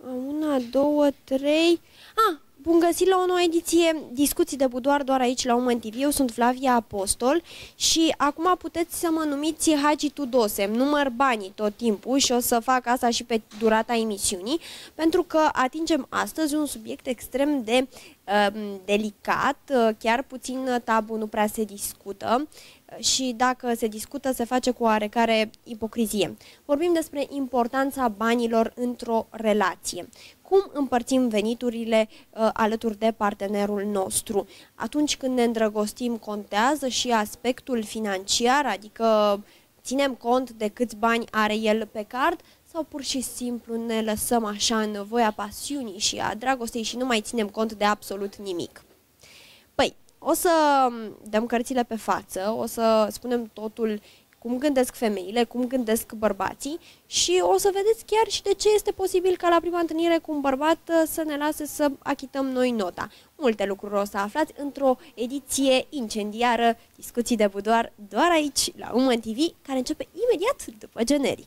Una, două, trei... Bun găsit la o nouă ediție Discuții de Budoar doar aici la Woman TV. Eu sunt Flavia Apostol și acum puteți să mă numiți Hagi Tudose. Număr banii tot timpul și o să fac asta și pe durata emisiunii, pentru că atingem astăzi un subiect extrem de delicat, chiar puțin tabu, nu prea se discută și dacă se discută se face cu oarecare ipocrizie. Vorbim despre importanța banilor într-o relație. Cum împărțim veniturile alături de partenerul nostru? Atunci când ne îndrăgostim, contează și aspectul financiar, adică ținem cont de câți bani are el pe card, sau pur și simplu ne lăsăm așa în voia pasiunii și a dragostei și nu mai ținem cont de absolut nimic? Păi, o să dăm cărțile pe față, o să spunem totul, cum gândesc femeile, cum gândesc bărbații și o să vedeți chiar și de ce este posibil ca la prima întâlnire cu un bărbat să ne lase să achităm noi nota. Multe lucruri o să aflați într-o ediție incendiară, Discuții de Budoar, doar aici, la Woman TV, care începe imediat după generic.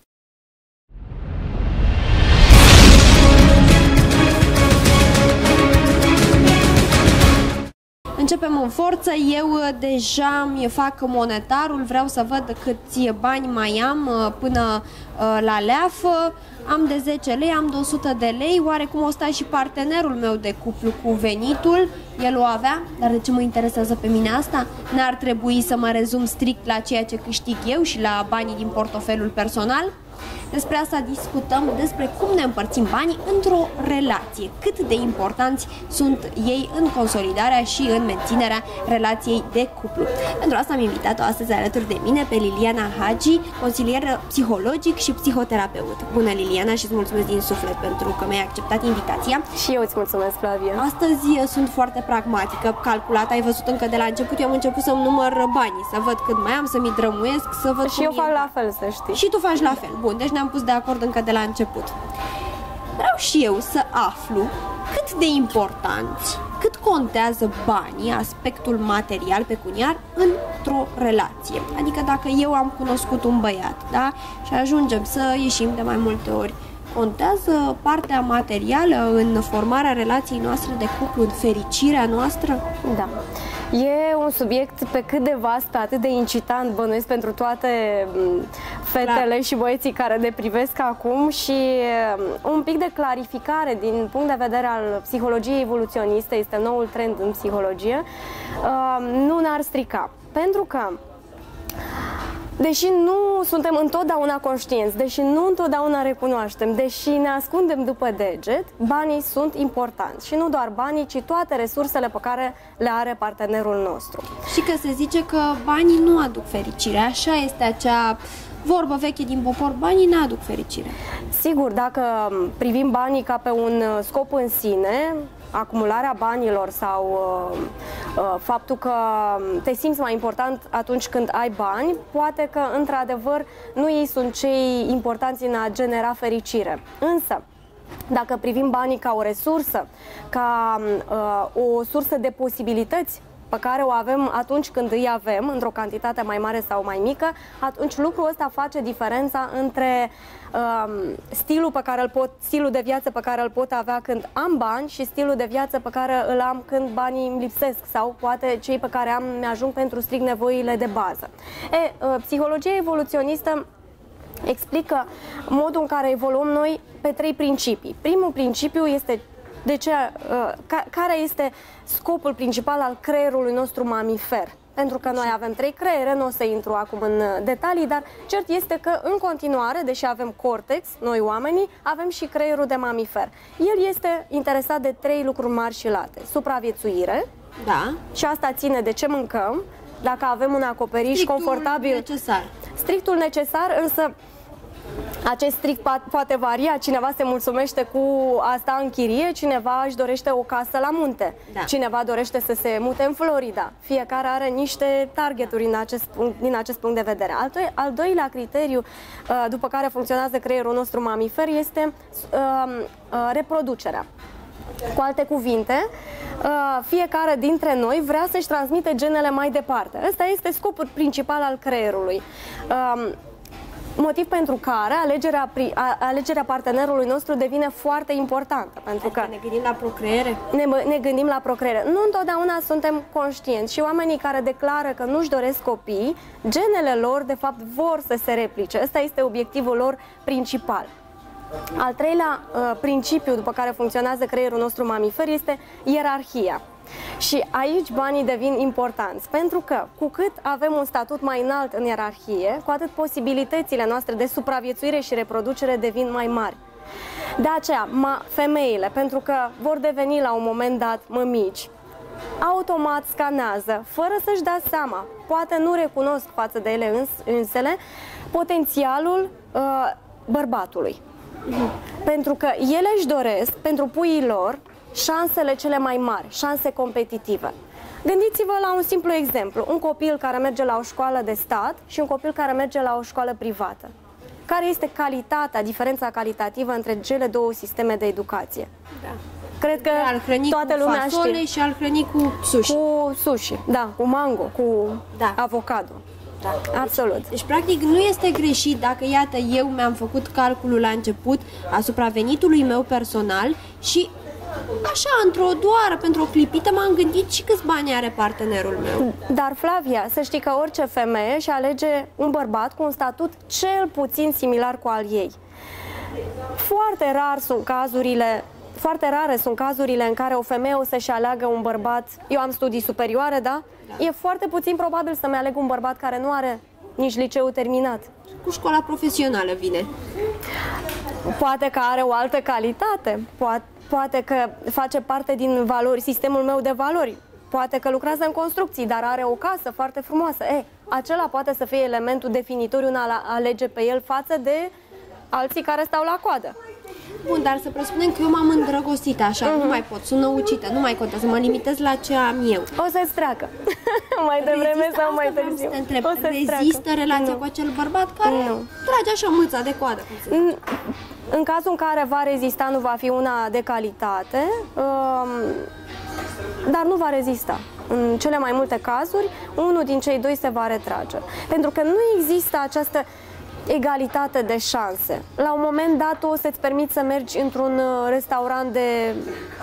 Începem în forță, eu deja mi fac monetarul, vreau să văd câți bani mai am până la leafă. Am de 10 lei, am de 100 de lei, oarecum o sta și partenerul meu de cuplu cu venitul, el o avea, dar de ce mă interesează pe mine asta? N-ar trebui să mă rezum strict la ceea ce câștig eu și la banii din portofelul personal? Despre asta discutăm, despre cum ne împărțim banii într-o relație, cât de importanți sunt ei în consolidarea și în menținerea relației de cuplu. Pentru asta am invitat-o astăzi alături de mine pe Liliana Hagi, consilier psihologic și psihoterapeut. Bună, Liliana, și îți mulțumesc din suflet pentru că mi-ai acceptat invitația. Și eu îți mulțumesc, Flavia. Astăzi sunt foarte pragmatică, calculată, ai văzut încă de la început, eu am început să-mi număr banii, să văd cât mai am, să-mi drămuiesc, să văd și eu fac la fel, să știi. Și tu faci la fel. Bun, deci ne-am pus de acord încă de la început. Vreau și eu să aflu cât de importanți, cât contează banii, aspectul material, pecuniar, într-o relație. Adică dacă eu am cunoscut un băiat, da, și ajungem să ieșim de mai multe ori, contează partea materială în formarea relației noastre de cuplu, în fericirea noastră? Da. E un subiect pe cât de vast, pe atât de incitant, bănuiesc, pentru toate fetele și băieții care ne privesc acum și un pic de clarificare din punct de vedere al psihologiei evoluționiste, este noul trend în psihologie, nu ne-ar strica. Pentru că deși nu suntem întotdeauna conștienți, deși nu întotdeauna recunoaștem, deși ne ascundem după deget, banii sunt importanți. Și nu doar banii, ci toate resursele pe care le are partenerul nostru. Și că se zice că banii nu aduc fericire. Așa este acea vorbă veche din popor, banii nu aduc fericire. Sigur, dacă privim banii ca pe un scop în sine, acumularea banilor sau faptul că te simți mai important atunci când ai bani, poate că într-adevăr nu ei sunt cei importanți în a genera fericire. Însă, dacă privim banii ca o resursă, ca o sursă de posibilități pe care o avem atunci când îi avem, într-o cantitate mai mare sau mai mică, atunci lucrul ăsta face diferența între stilul de viață pe care îl pot avea când am bani și stilul de viață pe care îl am când banii îmi lipsesc sau poate cei pe care am mi-ajung pentru strict nevoile de bază. Psihologia evoluționistă explică modul în care evoluăm noi pe 3 principii. Primul principiu este care este scopul principal al creierului nostru mamifer. Pentru că noi avem 3 creiere, nu o să intru acum în detalii, dar cert este că în continuare, deși avem cortex, noi oamenii, avem și creierul de mamifer. El este interesat de 3 lucruri mari și late. Supraviețuire, da, și asta ține de ce mâncăm, dacă avem un acoperiș confortabil. Necesar. Strictul necesar, însă acest strict poate varia, cineva se mulțumește cu a sta în chirie, cineva își dorește o casă la munte, da, cineva dorește să se mute în Florida. Fiecare are niște targeturi din acest punct de vedere. Al doilea criteriu după care funcționează creierul nostru mamifer este reproducerea. Cu alte cuvinte, fiecare dintre noi vrea să-și transmite genele mai departe. Ăsta este scopul principal al creierului. Motiv pentru care alegerea partenerului nostru devine foarte importantă. Pentru că ne gândim la procreere? Ne gândim la procreere. Nu întotdeauna suntem conștienți și oamenii care declară că nu-și doresc copii, genele lor de fapt vor să se replice. Ăsta este obiectivul lor principal. Al treilea principiu după care funcționează creierul nostru mamifer este ierarhia. Și aici banii devin importanți, pentru că cu cât avem un statut mai înalt în ierarhie, cu atât posibilitățile noastre de supraviețuire și reproducere devin mai mari. De aceea, femeile, pentru că vor deveni la un moment dat mămici, automat scanează, fără să-și dea seama, poate nu recunosc față de ele însele, potențialul bărbatului. Pentru că ele își doresc, pentru puii lor, șansele cele mai mari, șanse competitive. Gândiți-vă la un simplu exemplu, un copil care merge la o școală de stat și un copil care merge la o școală privată. Care este calitatea, diferența calitativă între cele două sisteme de educație? Da. Cred că toată lumea știe. Și al hrăni cu sushi. Cu sushi, da, cu mango, cu avocado. Da. Absolut. Deci, practic, nu este greșit dacă, iată, eu mi-am făcut calculul la început asupra venitului meu personal și așa, pentru o clipită m-am gândit și câți bani are partenerul meu. Dar, Flavia, să știi că orice femeie își alege un bărbat cu un statut cel puțin similar cu al ei. Foarte rare sunt cazurile în care o femeie o să-și aleagă un bărbat. Eu am studii superioare, da? E foarte puțin probabil să-mi aleg un bărbat care nu are nici liceu terminat. Cu școala profesională vine. Poate că are o altă calitate, poate că face parte din sistemul meu de valori, poate că lucrează în construcții, dar are o casă foarte frumoasă. Acela poate să fie elementul definitoriu în a alege pe el față de alții care stau la coadă. Bun, dar să presupunem că eu m-am îndrăgostit așa, nu mai pot, sunt năucită, nu mai contează, mă limitez la ce am eu. O să-ți treacă. Mai devreme sau mai târziu. Rezistă relația cu acel bărbat care trage așa mâța de coadă? În cazul în care va rezista, nu va fi una de calitate, dar nu va rezista. În cele mai multe cazuri, unul din cei doi se va retrage. Pentru că nu există această egalitate de șanse. La un moment dat o să-ți permiți să mergi într-un restaurant de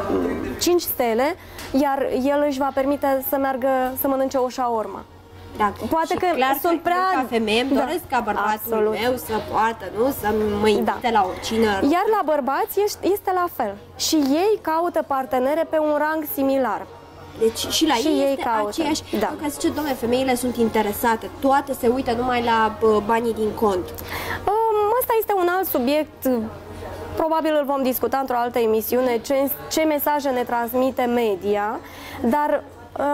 5 stele, iar el își va permite să meargă să mănânce o shawarma. Da. Poate că clar sunt prea... ca femeie îmi doresc ca bărbatul meu să poată, să mă invite la o cină. Iar la bărbați este la fel. Și ei caută partenere pe un rang similar. Deci și la ei este aceeași. Că zice, dom'le, femeile sunt interesate, toate se uită numai la banii din cont. Ăsta este un alt subiect, probabil îl vom discuta într-o altă emisiune, ce mesaje ne transmite media, dar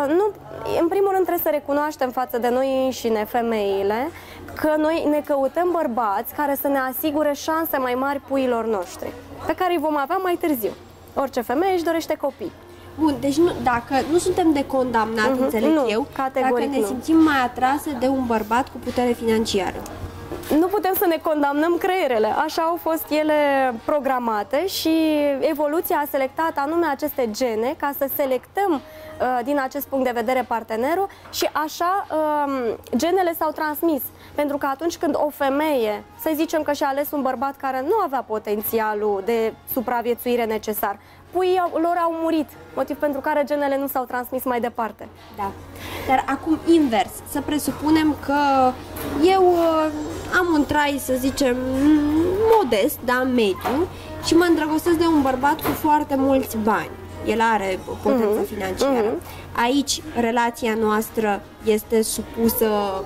în primul rând trebuie să recunoaștem față de noi înșine, femeile, că noi ne căutăm bărbați care să ne asigure șanse mai mari puiilor noștri, pe care îi vom avea mai târziu. Orice femeie își dorește copii. Bun, deci dacă nu suntem de condamnat, înțeleg eu, dacă ne simțim mai atrase de un bărbat cu putere financiară. Nu putem să ne condamnăm creierele, așa au fost ele programate și evoluția a selectat anume aceste gene ca să selectăm din acest punct de vedere partenerul și așa genele s-au transmis. Pentru că atunci când o femeie, să zicem că și-a ales un bărbat care nu avea potențialul de supraviețuire necesar, puii lor au murit, motiv pentru care genele nu s-au transmis mai departe. Da. Dar acum invers, să presupunem că eu am un trai, să zicem, modest, da, mediu, și mă îndrăgostesc de un bărbat cu foarte mulți bani. El are potență financiară. Aici relația noastră este supusă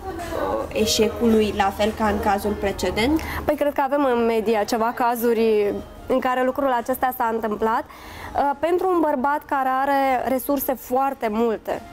eșecului, la fel ca în cazul precedent? Păi cred că avem în media ceva cazuri în care lucrul acesta s-a întâmplat. Pentru un bărbat care are resurse foarte multe,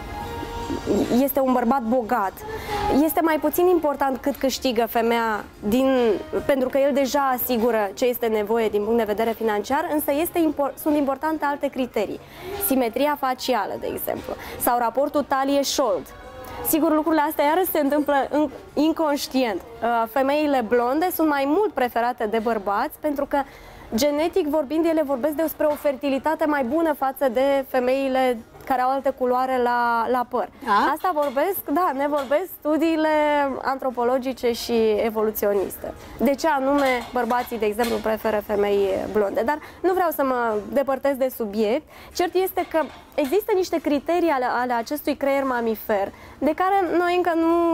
este un bărbat bogat, este mai puțin important cât câștigă femeia, pentru că el deja asigură ce este nevoie din punct de vedere financiar, însă sunt importante alte criterii. Simetria facială, de exemplu, sau raportul talie-șold. Sigur, lucrurile astea iarăși se întâmplă inconștient. Femeile blonde sunt mai mult preferate de bărbați pentru că, genetic vorbind, ele vorbesc despre o fertilitate mai bună față de femeile care au altă culoare la păr. Da? Asta ne vorbesc studiile antropologice și evoluționiste. De ce anume bărbații, de exemplu, preferă femei blonde? Dar nu vreau să mă depărtez de subiect. Cert este că există niște criterii ale acestui creier mamifer de care noi încă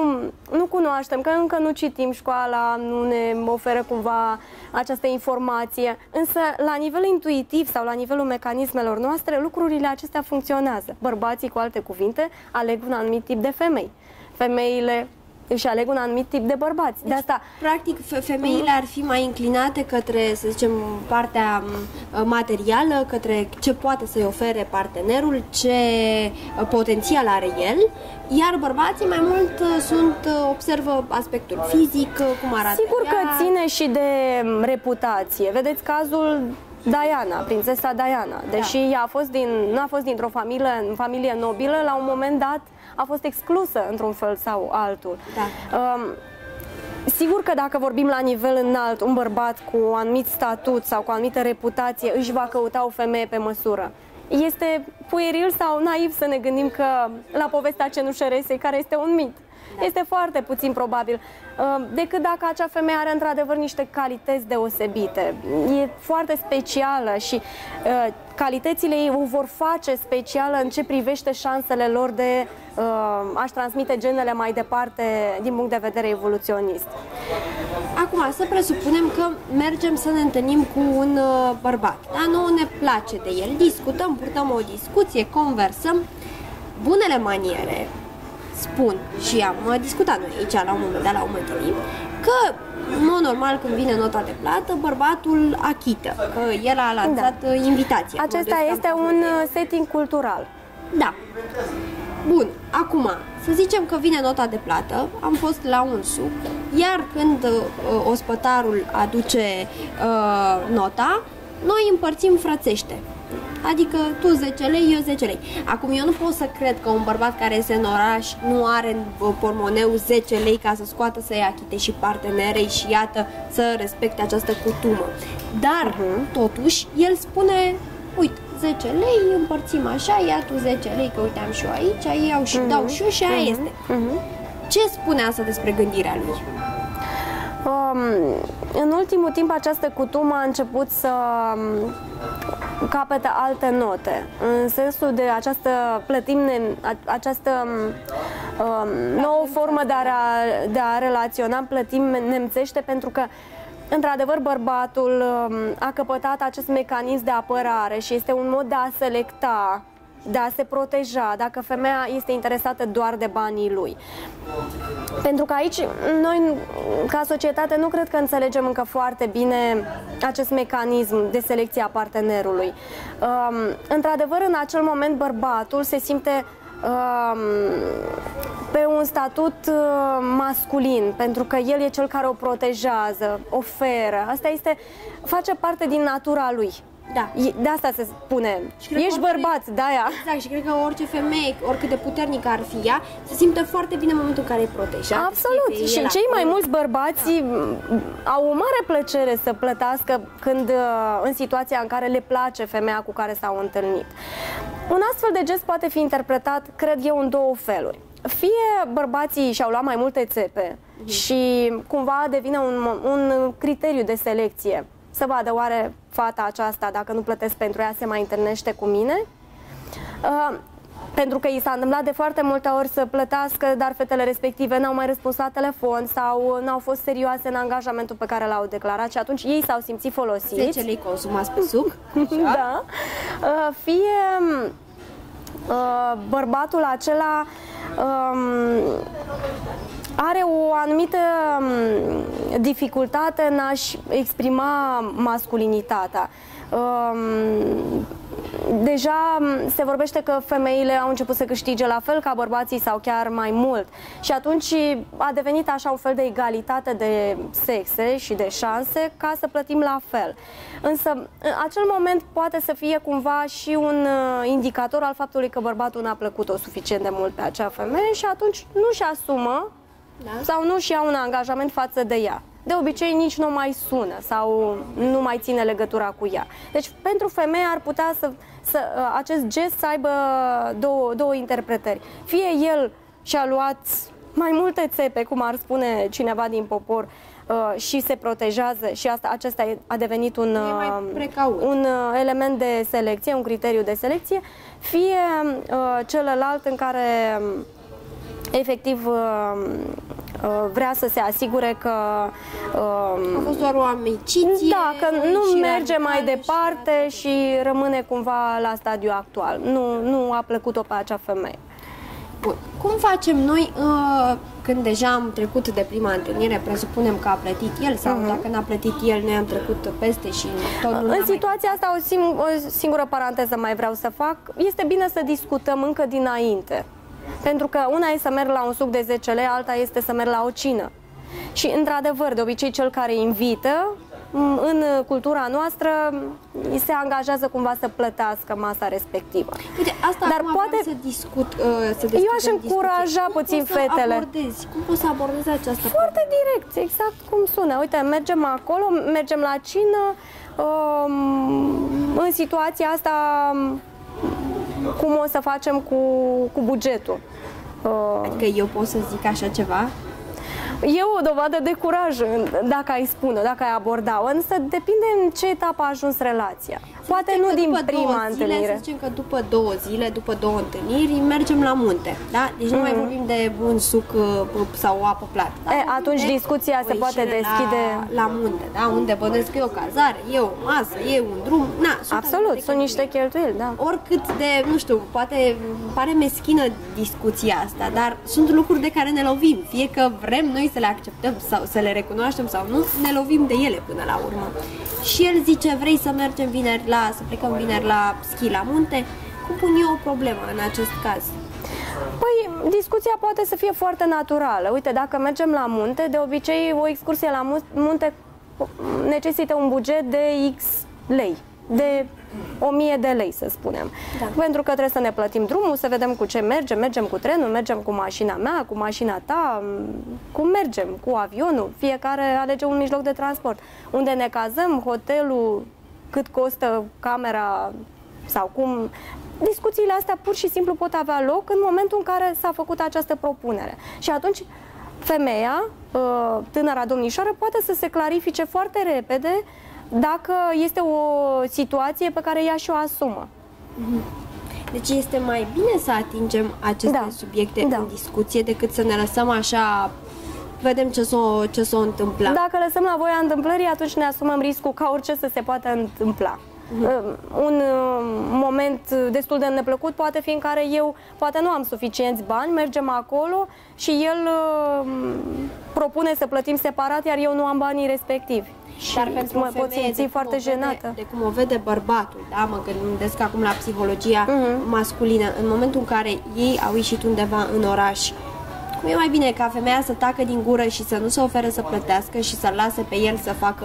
nu cunoaștem, că încă nu citim, școala nu ne oferă cumva această informație, însă la nivel intuitiv sau la nivelul mecanismelor noastre, lucrurile acestea funcționează. Bărbații, cu alte cuvinte, aleg un anumit tip de femei. Femeile își aleg un anumit tip de bărbați. Deci, de asta, practic, femeile ar fi mai inclinate către, să zicem, partea materială, către ce poate să-i ofere partenerul, ce potențial are el, iar bărbații mai mult observă aspectul fizic, cum arată. Sigur că ține și de reputație. Vedeți cazul Diana, prințesa Diana. Deși ea nu a fost dintr-o familie nobilă, la un moment dat a fost exclusă într-un fel sau altul. Da. Sigur că dacă vorbim la nivel înalt, un bărbat cu un anumit statut sau cu o anumită reputație își va căuta o femeie pe măsură. Este pueril sau naiv să ne gândim că la povestea cenușăresei, care este un mit. Este foarte puțin probabil, decât dacă acea femeie are într-adevăr niște calități deosebite. E foarte specială și calitățile ei o vor face specială în ce privește șansele lor de a-și transmite genele mai departe din punct de vedere evoluționist. Acum, să presupunem că mergem să ne întâlnim cu un bărbat, da? Nu ne place de el, discutăm, purtăm o discuție, conversăm, bunele maniere spun, și am discutat noi aici la un moment dat, la o întâlnire, că în mod normal când vine nota de plată, bărbatul achită, că el a lansat invitația. Acesta este un setting cultural. Da. Bun, acum, să zicem că vine nota de plată, am fost la un suc, iar când ospătarul aduce nota, noi împărțim frățește. Adică tu 10 lei, eu 10 lei. Acum eu nu pot să cred că un bărbat care este în oraș nu are în pormoneu 10 lei ca să scoată să-i achite și partenerei și iată să respecte această cutumă. Dar, totuși, el spune, uite, 10 lei, împărțim așa, ia tu 10 lei, că uite am și eu aici, iau și dau și eu și aia este. Ce spune asta despre gândirea lui? În ultimul timp această cutumă a început să capete alte note, în sensul de această nouă formă de a relaționa, plătim nemțește, pentru că într-adevăr bărbatul a căpătat acest mecanism de apărare și este un mod de a selecta, de a se proteja, dacă femeia este interesată doar de banii lui. Pentru că aici noi, ca societate, nu cred că înțelegem încă foarte bine acest mecanism de selecție a partenerului. Într-adevăr, în acel moment, bărbatul se simte pe un statut masculin, pentru că el e cel care o protejează, oferă. Asta face parte din natura lui. Da. De asta se spune, ești bărbat, de-aia. Exact, și cred că orice femeie, oricât de puternică ar fi ea, se simte foarte bine în momentul în care îi protejează. Absolut, și cei mai mulți bărbați au o mare plăcere să plătească când, în situația în care le place femeia cu care s-au întâlnit. Un astfel de gest poate fi interpretat, cred eu, în două feluri. Fie bărbații și-au luat mai multe țepe și cumva devine un criteriu de selecție, să vadă oare fata aceasta, dacă nu plătesc pentru ea, se mai întâlnește cu mine. Pentru că i s-a întâmplat de foarte multe ori să plătească, dar fetele respective n-au mai răspuns la telefon sau n-au fost serioase în angajamentul pe care l-au declarat și atunci ei s-au simțit folosiți. 10 lei consumați pe suc. Da. Fie bărbatul acela are o anumită dificultate în a-și exprima masculinitatea. Deja se vorbește că femeile au început să câștige la fel ca bărbații sau chiar mai mult și atunci a devenit așa un fel de egalitate de sexe și de șanse ca să plătim la fel. Însă acel moment poate să fie cumva și un indicator al faptului că bărbatul n-a plăcut-o suficient de mult pe acea femeie și atunci nu-și asumă sau nu-și ia un angajament față de ea. de obicei nici nu mai sună sau nu mai ține legătura cu ea. Deci pentru femeie ar putea acest gest să aibă două interpretări. Fie el și-a luat mai multe țepe, cum ar spune cineva din popor, și se protejează și acesta a devenit un element de selecție, un criteriu de selecție, fie celălalt în care efectiv vrea să se asigure că a fost doar o amiciție, da, că nu merge mai departe și rămâne cumva la stadiul actual. Nu a plăcut-o pe acea femeie. Bun. Cum facem noi când deja am trecut de prima întâlnire, presupunem că a plătit el sau dacă n-a plătit el, noi am trecut peste și tot nu. În situația asta o singură paranteză mai vreau să fac. Este bine să discutăm încă dinainte. Pentru că una e să merg la un suc de 10 lei, alta este să merg la o cină. Și într-adevăr, de obicei cel care invită, în cultura noastră, se angajează cumva să plătească masa respectivă. Uite, asta dar poate să discut, eu aș încuraja puțin fetele. Cum poți să abordezi această Foarte direct, exact cum sună. Uite, mergem acolo, mergem la cină, în situația asta cum o să facem cu bugetul. Adică eu pot să zic așa ceva? E o dovadă de curaj dacă ai spune, dacă ai aborda-o, însă depinde în ce etapă a ajuns relația. Poate nu din prima întâlnire. Să zicem că după 2 zile, după 2 întâlniri, mergem la munte, da? Deci nu mai vorbim de un suc sau o apă plată. Da? Atunci discuția se poate deschide la munte, da? Unde bănesc că e o cazare, e o masă, e un drum. Na, absolut, sunt niște cheltuieli, da. Oricât de, nu știu, poate pare meschină discuția asta, dar sunt lucruri de care ne lovim. Fie că vrem noi să le acceptăm sau să le recunoaștem sau nu, ne lovim de ele până la urmă. Și el zice, vrei să mergem vineri să plecăm vineri la schi la munte? Cum pun eu o problemă în acest caz? Păi, discuția poate să fie foarte naturală. Uite, dacă mergem la munte, de obicei o excursie la munte necesită un buget de X lei, de 1000 de lei, să spunem. Da. Pentru că trebuie să ne plătim drumul, să vedem cu ce mergem cu trenul, mergem cu mașina mea, cu mașina ta, cum mergem, cu avionul, fiecare alege un mijloc de transport. Unde ne cazăm, hotelul, cât costă camera sau cum. Discuțiile astea pur și simplu pot avea loc în momentul în care s-a făcut această propunere. Și atunci femeia, tânăra domnișoară, poate să se clarifice foarte repede dacă este o situație pe care ea și-o asumă. Deci este mai bine să atingem aceste subiecte în discuție decât să ne lăsăm așa, vedem ce s-o întâmpla. Dacă lăsăm la voia întâmplării, atunci ne asumăm riscul ca orice să se poată întâmpla. Un moment destul de neplăcut poate fi în care eu poate nu am suficienți bani, mergem acolo și el propune să plătim separat, iar eu nu am banii respectivi. Dar pentru mă pot simți foarte jenată. De cum o vede bărbatul, da? Mă gândesc acum la psihologia masculină. În momentul în care ei au ieșit undeva în oraș, cum e mai bine ca femeia să tacă din gură și să nu se ofere să plătească și să-l lase pe el să facă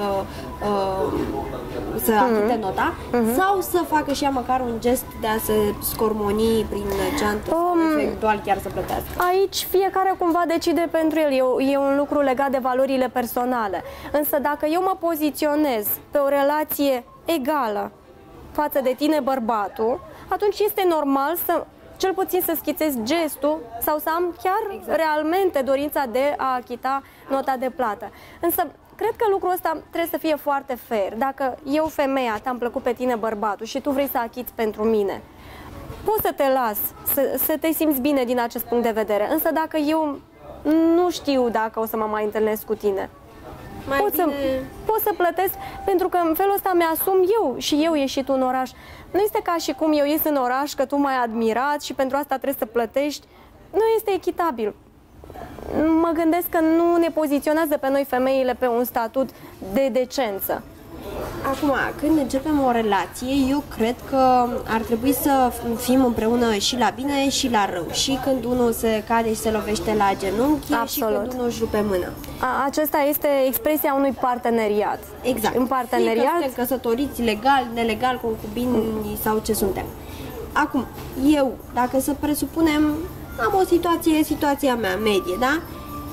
să achite nota, sau să facă și ea măcar un gest de a se scormoni prin geantă sau eventual chiar să plătească? Aici fiecare cumva decide pentru el, e un lucru legat de valorile personale. Însă dacă eu mă poziționez pe o relație egală față de tine, bărbatul, atunci este normal să cel puțin să schițez gestul sau să am chiar realmente dorința de a achita nota de plată. Însă, cred că lucrul ăsta trebuie să fie foarte fair. Dacă eu, femeia, te-am plăcut pe tine, bărbatul, și tu vrei să achiți pentru mine, pot să te las, să te simți bine din acest punct de vedere. Însă dacă eu nu știu dacă o să mă mai întâlnesc cu tine, pot să plătesc, pentru că în felul ăsta mi-asum eu și eu ieșit în oraș. Nu este ca și cum eu ies în oraș că tu m-ai admirat și pentru asta trebuie să plătești. Nu este echitabil. Mă gândesc că nu ne poziționează pe noi femeile pe un statut de decență. Acum, când începem o relație, eu cred că ar trebui să fim împreună și la bine și la rău. Și când unul se cade și se lovește la genunchi, și când unul își rupe mână. Acesta este expresia unui parteneriat. Exact. În parteneriat, fie că suntem căsătoriți legal, nelegal, concubini sau ce suntem. Acum, eu, dacă să presupunem, am o situația mea medie, da?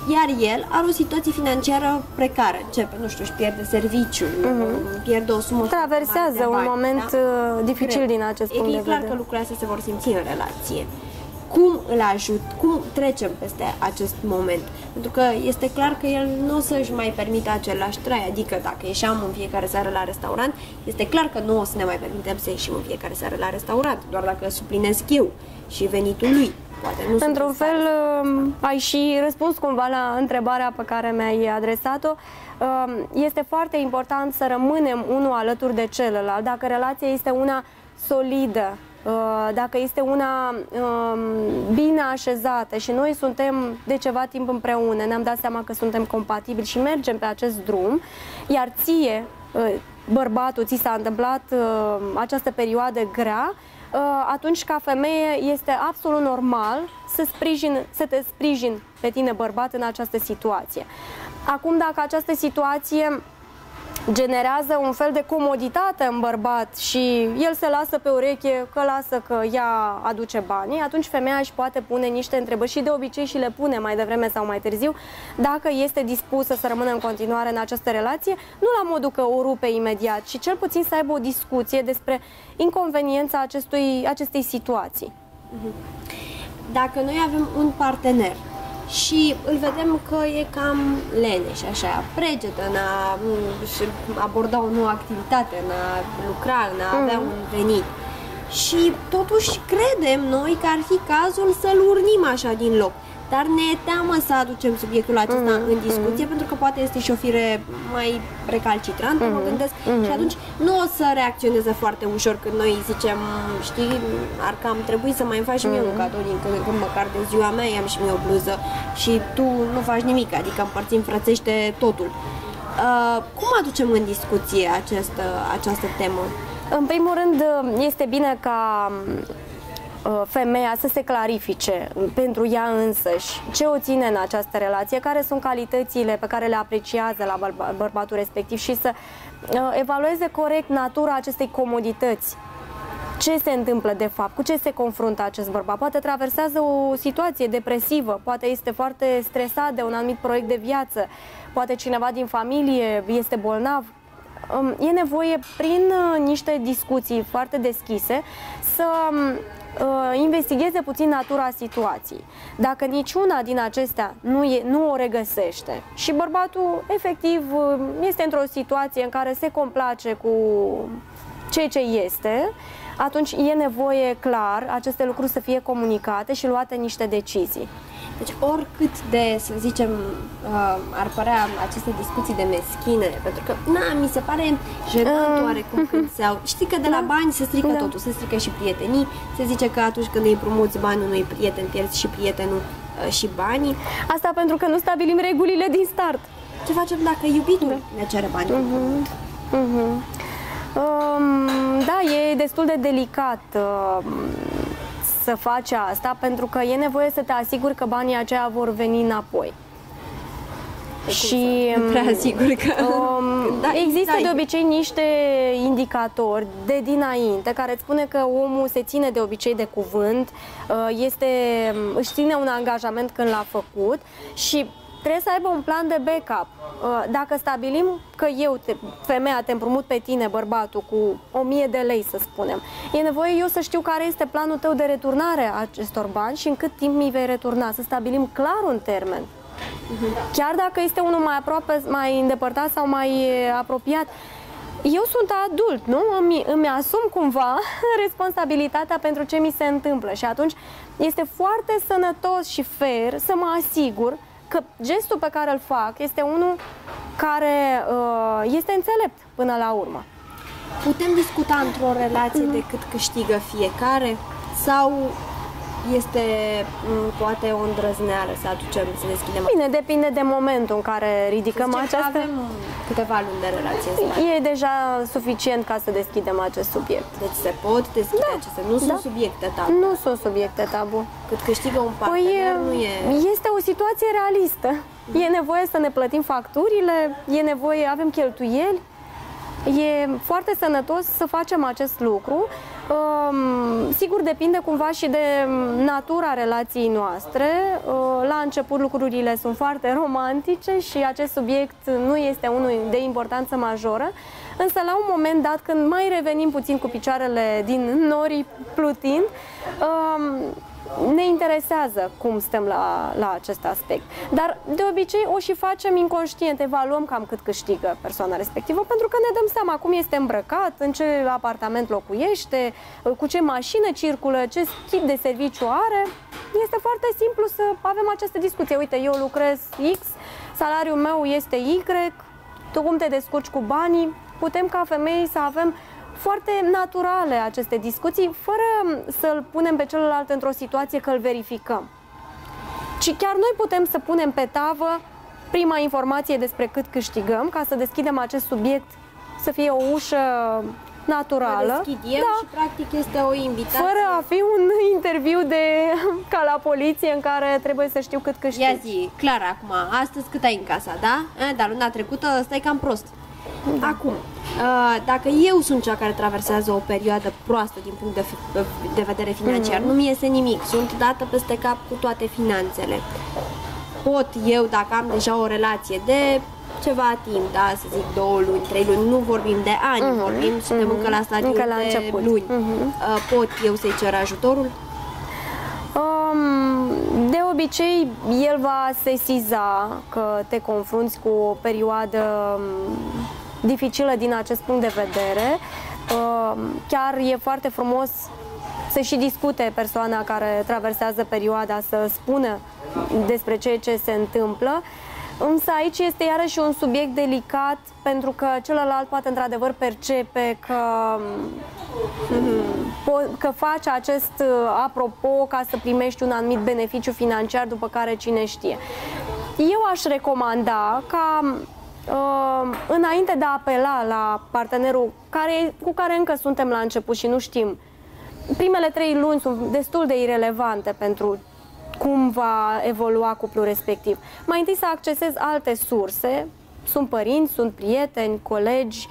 iar el are o situație financiară precară, începe, nu știu, își pierde serviciul, pierde o sumă. Traversează un moment dificil din acest punct de vedere. E clar că lucrurile astea se vor simți în relație. Cum îl ajut? Cum trecem peste acest moment? Pentru că este clar că el nu o să-și mai permită același trai, adică dacă ieșeam în fiecare seară la restaurant, este clar că nu o să ne mai permitem să ieșim în fiecare seară la restaurant, doar dacă suplinesc eu și venitul lui. Poate nu. Într-un fel, ai și răspuns cumva la întrebarea pe care mi-ai adresat-o. Este foarte important să rămânem unul alături de celălalt, dacă relația este una solidă, dacă este una bine așezată și noi suntem de ceva timp împreună, ne-am dat seama că suntem compatibili și mergem pe acest drum, iar ție, bărbatul, ți s-a întâmplat această perioadă grea, atunci ca femeie este absolut normal să te sprijin pe tine, bărbat, în această situație. Acum, dacă această situație generează un fel de comoditate în bărbat și el se lasă pe ureche că lasă că ea aduce banii, atunci femeia își poate pune niște întrebări și de obicei și le pune mai devreme sau mai târziu, dacă este dispusă să rămână în continuare în această relație, nu la modul că o rupe imediat, ci cel puțin să aibă o discuție despre inconveniența acestei situații. Dacă noi avem un partener și îl vedem că e cam leneș, așa, pregetă în a aborda o nouă activitate, în a lucra, în a avea un venit. Și totuși credem noi că ar fi cazul să-l urnim așa din loc. Dar ne teamă să aducem subiectul acesta în discuție, pentru că poate este și o fire mai recalcitrantă, mă gândesc, și atunci nu o să reacționeze foarte ușor când noi zicem, știi, ar cam trebui să mai faci și mie un cadou din când în când, măcar de ziua mea am și mie o bluză și tu nu faci nimic, adică împărțim frățește totul. Cum aducem în discuție această temă? În primul rând, este bine ca femeia să se clarifice pentru ea însăși ce o ține în această relație, care sunt calitățile pe care le apreciază la bărbatul respectiv și să evalueze corect natura acestei comodități. Ce se întâmplă de fapt? Cu ce se confruntă acest bărbat? Poate traversează o situație depresivă, poate este foarte stresat de un anumit proiect de viață, poate cineva din familie este bolnav. E nevoie, prin niște discuții foarte deschise, să investigheze puțin natura situației. Dacă niciuna din acestea nu o regăsește și bărbatul efectiv este într-o situație în care se complace cu ceea ce este, atunci e nevoie clar aceste lucruri să fie comunicate și luate niște decizii. Deci oricât de, să zicem, ar părea aceste discuții de meschine, pentru că, mi se pare jenant oarecum când se au... Știi că de la bani se strică totul, se strică și prietenii, se zice că atunci când îi împrumuți banii unui prieten, pierzi și prietenul și banii. Asta pentru că nu stabilim regulile din start. Ce facem dacă iubitul ne cere bani? Da, e destul de delicat să faci asta, pentru că e nevoie să te asiguri că banii aceia vor veni înapoi. Și există de obicei niște indicatori de dinainte care îți spune că omul se ține de obicei de cuvânt, își ține un angajament când l-a făcut și trebuie să aibă un plan de backup. Dacă stabilim că femeia, te împrumut pe tine, bărbatul, cu 1000 de lei, să spunem, e nevoie eu să știu care este planul tău de returnare a acestor bani și în cât timp mi vei returna, să stabilim clar un termen. Chiar dacă este unul mai aproape, mai îndepărtat sau mai apropiat, eu sunt adult, nu? Îmi asum cumva responsabilitatea pentru ce mi se întâmplă și atunci este foarte sănătos și fair să mă asigur că gestul pe care îl fac este unul care este înțelept până la urmă. Putem discuta într-o relație de cât câștigă fiecare sau este poate o îndrăzneală să să deschidem? Bine, depinde de momentul în care ridicăm această... Avem câteva luni de relație. E deja suficient ca să deschidem acest subiect. Deci se pot deschide acestea, nu sunt subiecte tabu. Nu sunt subiecte tabu. Cât câștigă un partener, nu e... Este o situație realistă. E nevoie să ne plătim facturile, avem cheltuieli. E foarte sănătos să facem acest lucru. Sigur, depinde cumva și de natura relației noastre. La început lucrurile sunt foarte romantice și acest subiect nu este unul de importanță majoră, însă la un moment dat, când mai revenim puțin cu picioarele din norii plutind, ne interesează cum stăm la acest aspect. Dar de obicei o și facem inconștient, evaluăm cam cât câștigă persoana respectivă, pentru că ne dăm seama cum este îmbrăcat, în ce apartament locuiește, cu ce mașină circulă, ce tip de serviciu are. Este foarte simplu să avem această discuție. Uite, eu lucrez X, salariul meu este Y, tu cum te descurci cu banii? Putem ca femei să avem foarte naturale aceste discuții, fără să-l punem pe celălalt într-o situație că îl verificăm. Ci chiar noi putem să punem pe tavă prima informație despre cât câștigăm, ca să deschidem acest subiect, să fie o ușă naturală. Deschidem și practic este o invitație. Fără a fi un interviu ca la poliție în care trebuie să știu cât câștig. Ia zi, Clara, acum, astăzi cât ai în casa, da? Dar luna trecută stai cam prost. Acum, dacă eu sunt cea care traversează o perioadă proastă din punct de vedere financiar, nu mi iese nimic, sunt dată peste cap cu toate finanțele. Pot eu, dacă am deja o relație de ceva timp, da, să zic 2 luni, 3 luni, nu vorbim de ani, vorbim, suntem încă la stadiul de luni, pot eu să-i cer ajutorul? De obicei, el va sesiza că te confrunți cu o perioadă dificilă din acest punct de vedere. Chiar e foarte frumos să și discute persoana care traversează perioada, să spună despre ceea ce se întâmplă. Însă aici este iarăși un subiect delicat, pentru că celălalt poate într-adevăr percepe că faci acest apropo ca să primești un anumit beneficiu financiar, după care cine știe. Eu aș recomanda ca înainte de a apela la partenerul cu care încă suntem la început și nu știm, primele 3 luni sunt destul de irelevante pentru cum va evolua cuplul respectiv. Mai întâi să accesez alte surse, sunt părinți, sunt prieteni, colegi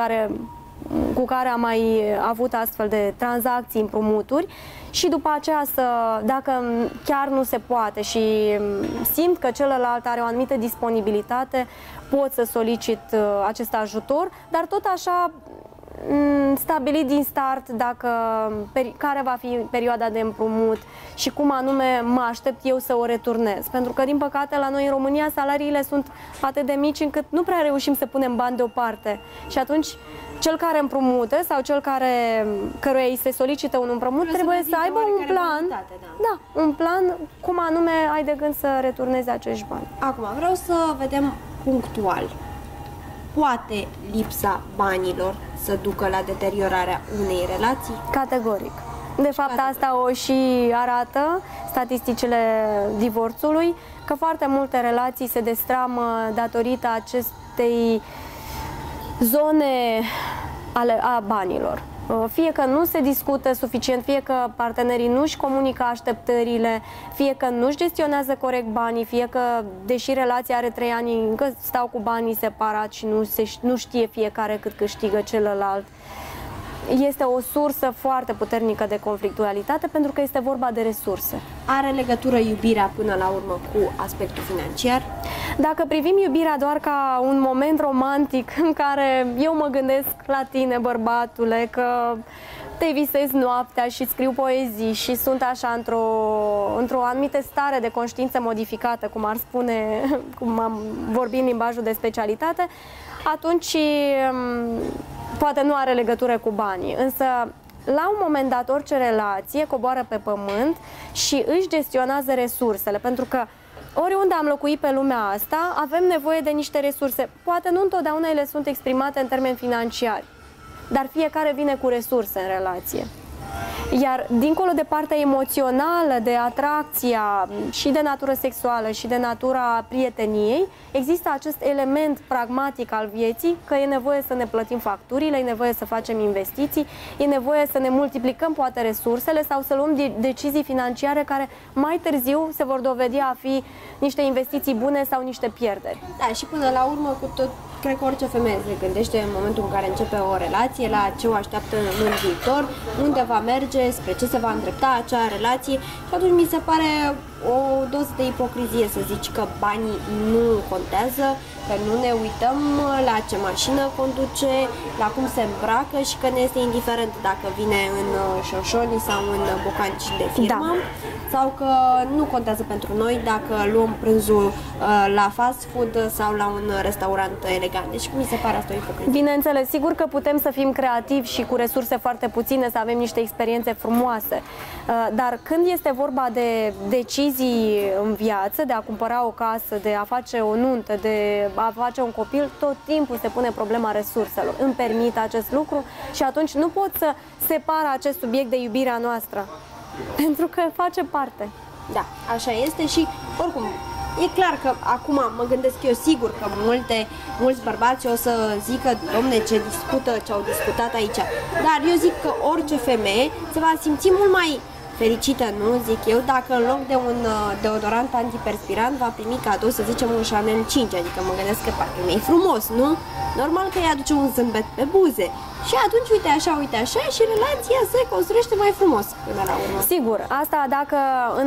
cu care am mai avut astfel de tranzacții, împrumuturi, și după aceea dacă chiar nu se poate și simt că celălalt are o anumită disponibilitate, pot să solicit acest ajutor, dar tot așa stabilit din start care va fi perioada de împrumut și cum anume mă aștept eu să o returnez. Pentru că, din păcate, la noi în România salariile sunt atât de mici încât nu prea reușim să punem bani deoparte. Și atunci cel care împrumută sau căruia îi se solicită un împrumut trebuie să aibă un plan, un plan cum anume ai de gând să returnezi acești bani. Acum vreau să vedem punctual. Poate lipsa banilor să ducă la deteriorarea unei relații? Categoric. De fapt, asta o și arată statisticile divorțului, că foarte multe relații se destramă datorită acestei zone a banilor. Fie că nu se discută suficient, fie că partenerii nu-și comunică așteptările, fie că nu-și gestionează corect banii, fie că, deși relația are 3 ani, încă stau cu banii separați și nu știe fiecare cât câștigă celălalt. Este o sursă foarte puternică de conflictualitate, pentru că este vorba de resurse. Are legătură iubirea până la urmă cu aspectul financiar? Dacă privim iubirea doar ca un moment romantic în care eu mă gândesc la tine, bărbatule, că te visez noaptea și scriu poezii și sunt așa într-o anumită stare de conștiință modificată, cum ar spune, cum am vorbit în limbajul de specialitate, atunci poate nu are legătură cu banii, însă la un moment dat orice relație coboară pe pământ și își gestionează resursele, pentru că oriunde am locuit pe lumea asta avem nevoie de niște resurse. Poate nu întotdeauna ele sunt exprimate în termeni financiari, dar fiecare vine cu resurse în relație. Iar dincolo de partea emoțională, de atracția și de natură sexuală și de natura prieteniei, există acest element pragmatic al vieții, că e nevoie să ne plătim facturile, e nevoie să facem investiții, e nevoie să ne multiplicăm poate resursele sau să luăm decizii financiare care mai târziu se vor dovedi a fi niște investiții bune sau niște pierderi. Da, și până la urmă, cu tot, cred că orice femeie se gândește în momentul în care începe o relație, la ce o așteaptă în viitor, unde va merge, spre ce se va îndrepta acea relație, și atunci mi se pare o doză de ipocrizie să zici că banii nu contează, că nu ne uităm la ce mașină conduce, la cum se îmbracă și că ne este indiferent dacă vine în șoșoni sau în bocanci de firmă, sau că nu contează pentru noi dacă luăm prânzul la fast food sau la un restaurant elegant. Deci mi se pare asta o ipocrizie. Bineînțeles, sigur că putem să fim creativi și cu resurse foarte puține să avem niște experiențe frumoase, dar când este vorba de decizii în viață, de a cumpăra o casă, de a face o nuntă, de a face un copil, tot timpul se pune problema resurselor. Îmi permit acest lucru și atunci nu pot să separ acest subiect de iubirea noastră, pentru că face parte. Da, așa este și oricum e clar că acum mă gândesc eu sigur că mulți bărbați o să zică, domne, ce discută, ce au discutat aici. Dar eu zic că orice femeie se va simți mult mai fericită, nu zic eu, dacă în loc de un deodorant antiperspirant va primi cadou, să zicem, un Chanel 5, adică mă gândesc că parcă e frumos, nu? Normal că îi aduce un zâmbet pe buze. Și atunci, uite așa și relația se construiește mai frumos până la urmă. Sigur, asta dacă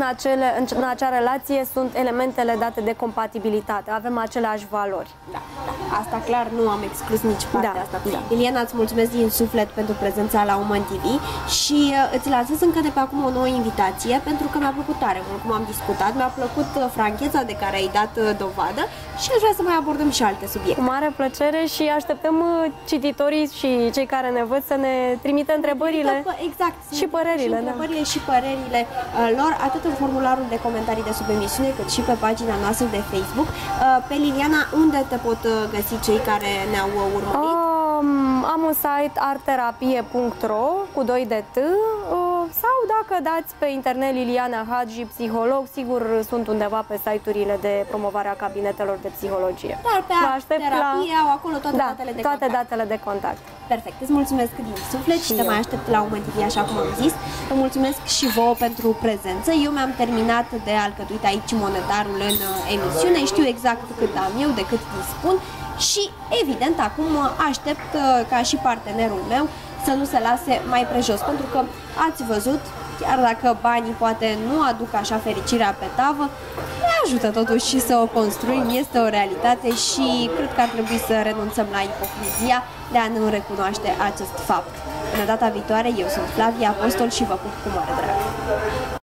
în acea relație sunt elementele date de compatibilitate, avem aceleași valori. Da, asta clar nu am exclus nici partea asta. Da. Liliana, îți mulțumesc din suflet pentru prezența la Woman TV și îți lansez încă de pe acum o nouă invitație, pentru că mi-a plăcut tare mult cum am discutat, mi-a plăcut francheța de care ai dat dovadă și aș vrea să mai abordăm și alte subiecte. Cu mare plăcere și așteptăm cititorii și cei care ne văd să ne trimită întrebările, exact, și părerile, și părerile lor, atât în formularul de comentarii de sub emisiune, cât și pe pagina noastră de Facebook. Pe Liliana, unde te pot găsi cei care ne-au urmărit? Am un site artterapie.ro cu 2 de T, sau dacă dați pe internet Liliana Hagi, psiholog, sigur sunt undeva pe site-urile de promovare a cabinetelor de psihologie. Dar pe Artterapie au acolo toate datele de contact. Perfect, îți mulțumesc din suflet și te mai aștept la Woman TV, așa cum am zis. Vă mulțumesc și vouă pentru prezență. Eu mi-am terminat de alcătuit aici monetarul în emisiune, știu exact cât am eu, de cât dispun și evident acum aștept ca și partenerul meu să nu se lase mai prejos, pentru că ați văzut, chiar dacă banii poate nu aduc așa fericirea pe tavă, ne ajută totuși și să o construim, este o realitate și cred că ar trebui să renunțăm la ipocrizia de a nu recunoaște acest fapt. Până data viitoare, eu sunt Flavia Apostol și vă pup cu mare drag.